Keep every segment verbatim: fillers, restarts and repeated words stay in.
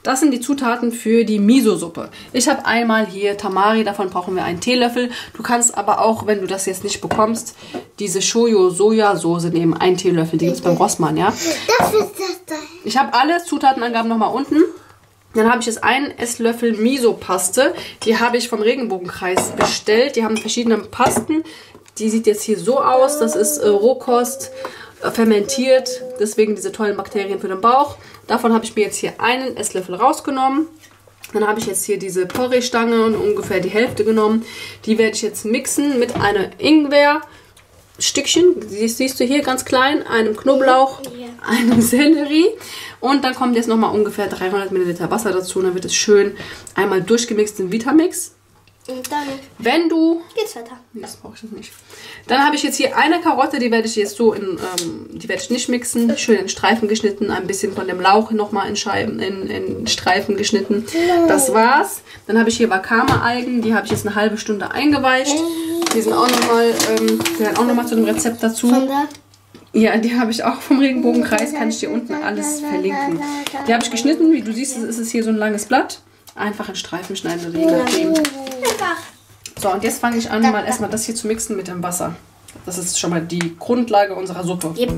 Das sind die Zutaten für die Miso-Suppe. Ich habe einmal hier Tamari, davon brauchen wir einen Teelöffel. Du kannst aber auch, wenn du das jetzt nicht bekommst, diese Shoyo-Sojasauce nehmen, einen Teelöffel. Die gibt es beim Rossmann, ja? Das ist das da. Ich habe alle Zutatenangaben nochmal unten. Dann habe ich jetzt einen Esslöffel Miso-Paste. Die habe ich vom Regenbogenkreis bestellt. Die haben verschiedene Pasten. Die sieht jetzt hier so aus. Das ist äh, Rohkost, äh, fermentiert. Deswegen diese tollen Bakterien für den Bauch. Davon habe ich mir jetzt hier einen Esslöffel rausgenommen. Dann habe ich jetzt hier diese Porree-Stange und ungefähr die Hälfte genommen. Die werde ich jetzt mixen mit einem Ingwer-Stückchen. Das siehst du hier ganz klein. Einem Knoblauch, ja. Einem Sellerie. Und dann kommt jetzt nochmal ungefähr dreihundert Milliliter Wasser dazu. Und dann wird es schön einmal durchgemixt in Vitamix. Und dann Wenn du... geht's weiter. Das brauche ich nicht. Dann habe ich jetzt hier eine Karotte, die werde ich jetzt so in... Ähm, die werde ich nicht mixen. Schön in Streifen geschnitten. Ein bisschen von dem Lauch nochmal in, Scheiben, in, in Streifen geschnitten. Das war's. Dann habe ich hier Wakame-Algen. Die habe ich jetzt eine halbe Stunde eingeweicht. Die sind auch nochmal... Ähm, gehören auch nochmal zu dem Rezept dazu. Von da? Ja, die habe ich auch vom Regenbogenkreis. Kann ich dir unten alles verlinken. Die habe ich geschnitten. Wie du siehst, ist es hier so ein langes Blatt. Einfach in Streifen schneiden oder je nachdem. So, und jetzt fange ich an, mal erstmal das hier zu mixen mit dem Wasser. Das ist schon mal die Grundlage unserer Suppe. Yep.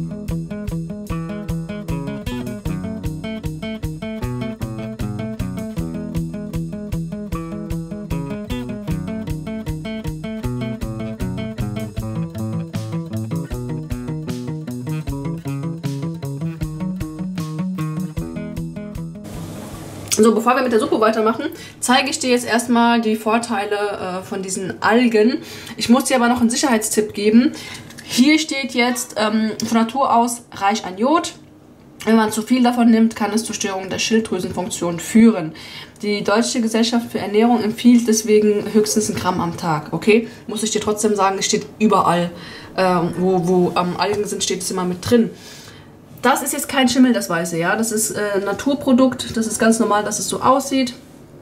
So, bevor wir mit der Suppe weitermachen, zeige ich dir jetzt erstmal die Vorteile äh, von diesen Algen. Ich muss dir aber noch einen Sicherheitstipp geben. Hier steht jetzt ähm, von Natur aus reich an Jod. Wenn man zu viel davon nimmt, kann es zu Störungen der Schilddrüsenfunktion führen. Die Deutsche Gesellschaft für Ernährung empfiehlt deswegen höchstens ein Gramm am Tag. Okay, muss ich dir trotzdem sagen, es steht überall, äh, wo, wo ähm, Algen sind, steht es immer mit drin. Das ist jetzt kein Schimmel, das Weiße, ja. Das ist äh, ein Naturprodukt, das ist ganz normal, dass es so aussieht.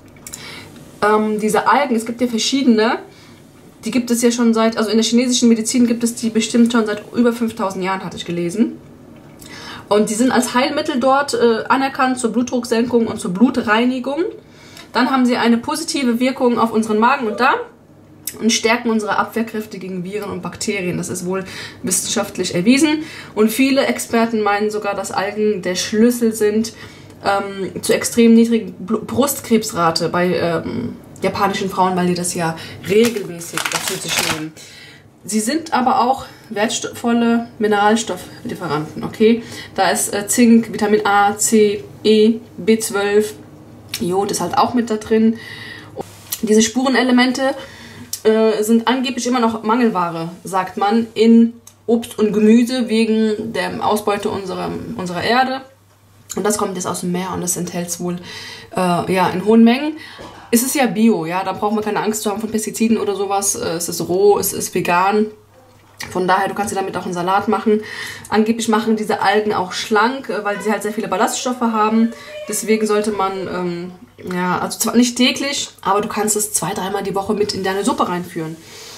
Ähm, diese Algen, es gibt ja verschiedene, die gibt es ja schon seit, also in der chinesischen Medizin gibt es die bestimmt schon seit über fünftausend Jahren, hatte ich gelesen. Und die sind als Heilmittel dort äh, anerkannt zur Blutdrucksenkung und zur Blutreinigung. Dann haben sie eine positive Wirkung auf unseren Magen und Darm und stärken unsere Abwehrkräfte gegen Viren und Bakterien. Das ist wohl wissenschaftlich erwiesen. Und viele Experten meinen sogar, dass Algen der Schlüssel sind ähm, zur extrem niedrigen Brustkrebsrate bei ähm, japanischen Frauen, weil die das ja regelmäßig dazu sich nehmen. Sie sind aber auch wertvolle Mineralstofflieferanten, okay? Da ist äh, Zink, Vitamin A, C, E, B zwölf, Jod ist halt auch mit da drin. Und diese Spurenelemente äh, sind angeblich immer noch Mangelware, sagt man, in Obst und Gemüse wegen der Ausbeute unserer, unserer Erde. Und das kommt jetzt aus dem Meer und das enthält es wohl äh, ja, in hohen Mengen. Es ist ja Bio, ja, da braucht man keine Angst zu haben von Pestiziden oder sowas. Es ist roh, es ist vegan. Von daher, du kannst dir damit auch einen Salat machen. Angeblich machen diese Algen auch schlank, weil sie halt sehr viele Ballaststoffe haben. Deswegen sollte man, ähm, ja, also zwar nicht täglich, aber du kannst es zwei, dreimal die Woche mit in deine Suppe reinführen.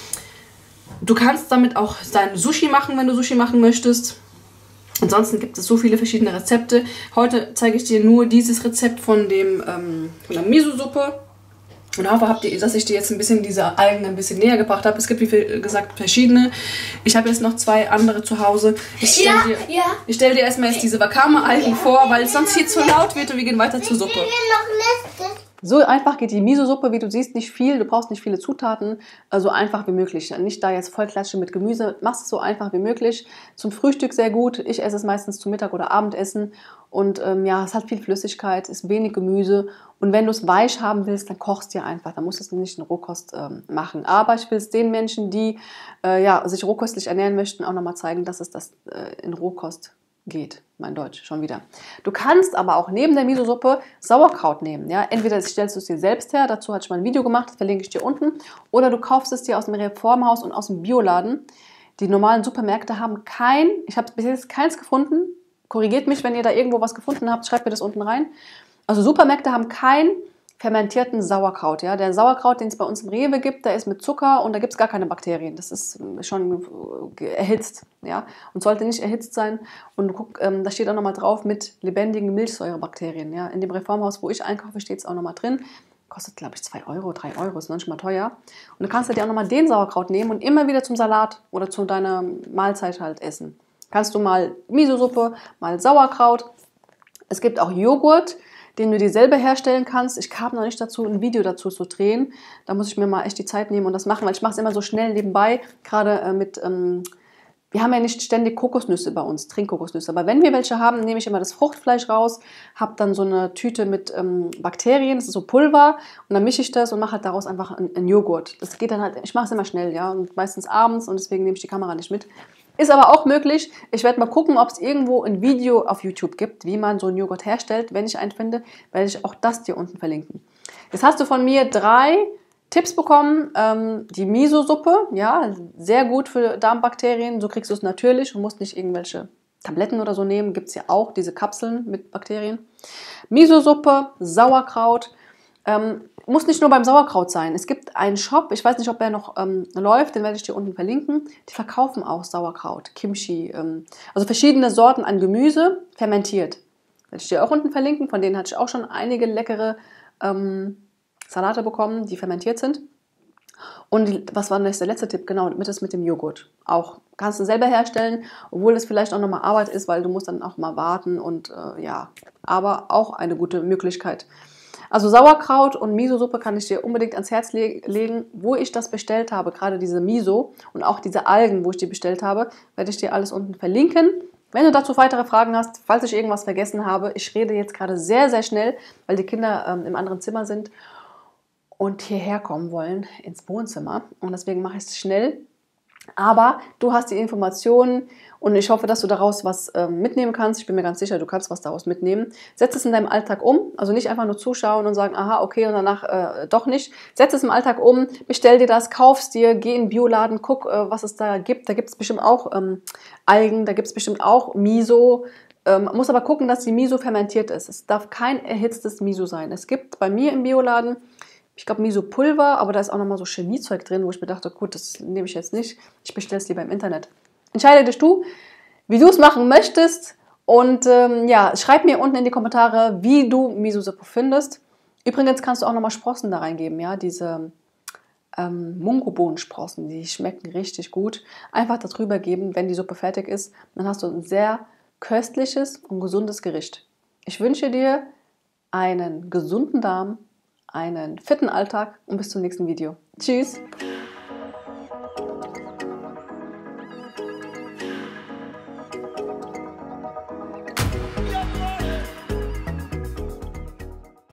Du kannst damit auch dein Sushi machen, wenn du Sushi machen möchtest. Ansonsten gibt es so viele verschiedene Rezepte. Heute zeige ich dir nur dieses Rezept von, dem, ähm, von der Miso-Suppe. Und hoffe, habt ihr, dass ich dir jetzt ein bisschen diese Algen ein bisschen näher gebracht habe. Es gibt, wie gesagt, verschiedene. Ich habe jetzt noch zwei andere zu Hause. Ich stelle Ja, dir, ja. ich stell dir erstmal jetzt diese Wakame-Algen vor, weil es sonst hier zu laut wird und wir gehen weiter zur Suppe. So einfach geht die Miso-Suppe, wie du siehst, nicht viel. Du brauchst nicht viele Zutaten, so einfach wie möglich. Nicht da jetzt voll klatschen mit Gemüse. Machst es so einfach wie möglich. Zum Frühstück sehr gut. Ich esse es meistens zum Mittag oder Abendessen. Und ähm, ja, es hat viel Flüssigkeit, ist wenig Gemüse. Und wenn du es weich haben willst, dann kochst du dir einfach. Dann musst du es nicht in Rohkost ähm, machen. Aber ich will es den Menschen, die äh, ja, sich rohköstlich ernähren möchten, auch nochmal zeigen, dass es das äh, in Rohkost geht. Mein Deutsch, schon wieder. Du kannst aber auch neben der Miso-Suppe Sauerkraut nehmen. Ja? Entweder stellst du es dir selbst her, dazu hatte ich mal ein Video gemacht, das verlinke ich dir unten. Oder du kaufst es dir aus dem Reformhaus und aus dem Bioladen. Die normalen Supermärkte haben kein, ich habe bis jetzt keins gefunden. Korrigiert mich, wenn ihr da irgendwo was gefunden habt, schreibt mir das unten rein. Also Supermärkte haben kein fermentierten Sauerkraut. Ja? Der Sauerkraut, den es bei uns im Rewe gibt, der ist mit Zucker und da gibt es gar keine Bakterien. Das ist schon erhitzt, ja? Und sollte nicht erhitzt sein. Und guck, ähm, da steht auch nochmal drauf mit lebendigen Milchsäurebakterien. Ja? In dem Reformhaus, wo ich einkaufe, steht es auch nochmal drin. Kostet, glaube ich, zwei Euro, drei Euro, ist manchmal teuer. Und dann kannst du dir auch nochmal den Sauerkraut nehmen und immer wieder zum Salat oder zu deiner Mahlzeit halt essen. Kannst du mal Miso-Suppe, mal Sauerkraut. Es gibt auch Joghurt, den du dir selber herstellen kannst. Ich kam noch nicht dazu, ein Video dazu zu drehen. Da muss ich mir mal echt die Zeit nehmen und das machen, weil ich mache es immer so schnell nebenbei. Gerade äh, mit, ähm, wir haben ja nicht ständig Kokosnüsse bei uns, Trinkkokosnüsse. Aber wenn wir welche haben, nehme ich immer das Fruchtfleisch raus, habe dann so eine Tüte mit ähm, Bakterien, das ist so Pulver, und dann mische ich das und mache halt daraus einfach einen, einen Joghurt. Das geht dann halt, ich mache es immer schnell, ja, und meistens abends und deswegen nehme ich die Kamera nicht mit. Ist aber auch möglich. Ich werde mal gucken, ob es irgendwo ein Video auf YouTube gibt, wie man so einen Joghurt herstellt. Wenn ich einen finde, werde ich auch das dir unten verlinken. Jetzt hast du von mir drei Tipps bekommen. Ähm, die Miso-Suppe, ja, sehr gut für Darmbakterien. So kriegst du es natürlich und musst nicht irgendwelche Tabletten oder so nehmen. Gibt es ja auch diese Kapseln mit Bakterien. Miso-Suppe, Sauerkraut. Ähm, muss nicht nur beim Sauerkraut sein. Es gibt einen Shop, ich weiß nicht, ob er noch ähm, läuft, den werde ich dir unten verlinken. Die verkaufen auch Sauerkraut, Kimchi, ähm, also verschiedene Sorten an Gemüse, fermentiert. Werde ich dir auch unten verlinken. Von denen hatte ich auch schon einige leckere ähm, Salate bekommen, die fermentiert sind. Und die, was war denn der letzte Tipp? Genau, mit das mit dem Joghurt. Auch kannst du selber herstellen, obwohl es vielleicht auch nochmal Arbeit ist, weil du musst dann auch mal warten und äh, ja, aber auch eine gute Möglichkeit. Also Sauerkraut und Miso-Suppe kann ich dir unbedingt ans Herz le legen. Wo ich das bestellt habe, gerade diese Miso und auch diese Algen, wo ich die bestellt habe, werde ich dir alles unten verlinken. Wenn du dazu weitere Fragen hast, falls ich irgendwas vergessen habe, ich rede jetzt gerade sehr, sehr schnell, weil die Kinder ähm, im anderen Zimmer sind und hierher kommen wollen ins Wohnzimmer. Und deswegen mache ich es schnell. Aber du hast die Informationen und ich hoffe, dass du daraus was äh, mitnehmen kannst. Ich bin mir ganz sicher, du kannst was daraus mitnehmen. Setz es in deinem Alltag um, also nicht einfach nur zuschauen und sagen, aha, okay, und danach äh, doch nicht. Setz es im Alltag um, bestell dir das, kauf's dir, geh in den Bioladen, guck, äh, was es da gibt. Da gibt es bestimmt auch ähm, Algen, da gibt es bestimmt auch Miso. Ähm, man muss aber gucken, dass die Miso fermentiert ist. Es darf kein erhitztes Miso sein. Es gibt bei mir im Bioladen, ich glaube, Miso-Pulver, aber da ist auch nochmal so Chemiezeug drin, wo ich mir dachte, gut, das nehme ich jetzt nicht. Ich bestelle es lieber im Internet. Entscheide dich du, wie du es machen möchtest. Und ähm, ja, schreib mir unten in die Kommentare, wie du Miso-Suppe findest. Übrigens kannst du auch nochmal Sprossen da reingeben, ja, diese ähm, Mungobohnen-Sprossen, die schmecken richtig gut. Einfach darüber geben, wenn die Suppe fertig ist. Dann hast du ein sehr köstliches und gesundes Gericht. Ich wünsche dir einen gesunden Darm, einen fitten Alltag und bis zum nächsten Video. Tschüss!